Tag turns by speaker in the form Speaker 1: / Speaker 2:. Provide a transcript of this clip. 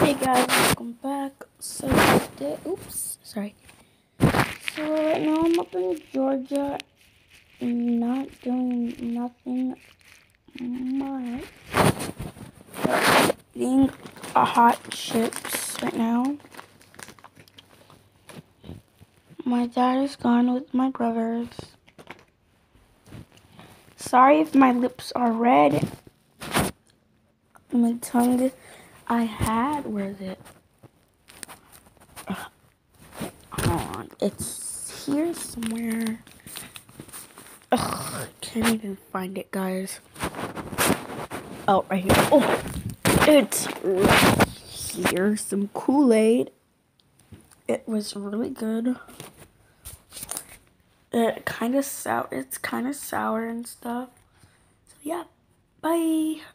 Speaker 1: Hey guys, welcome back. So sorry. So right now I'm up in Georgia, not doing nothing much. But eating hot chips right now. My dad is gone with my brothers. Sorry if my lips are red. My tongue where is it? Hold on, it's here somewhere. Ugh, I can't even find it, guys. Oh, right here. Oh, it's right here. Some Kool-Aid. It was really good. It's kind of sour and stuff. So yeah, bye.